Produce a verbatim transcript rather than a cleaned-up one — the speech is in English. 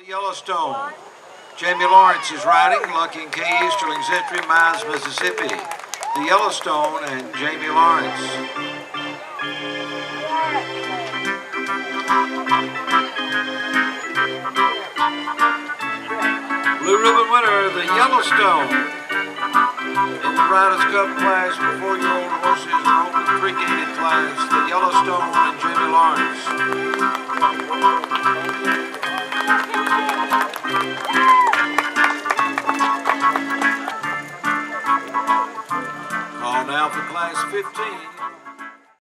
Yellowstone. Jamie Lawrence is riding, Lucky and Kay Easterling's entry, Mines, Mississippi. The Yellowstone and Jamie Lawrence. Blue ribbon winner, the Yellowstone. In the Riders' Cup class, for four-year-old horses and open three-gated class, the Yellowstone and Jamie Lawrence. Call now for class fifteen.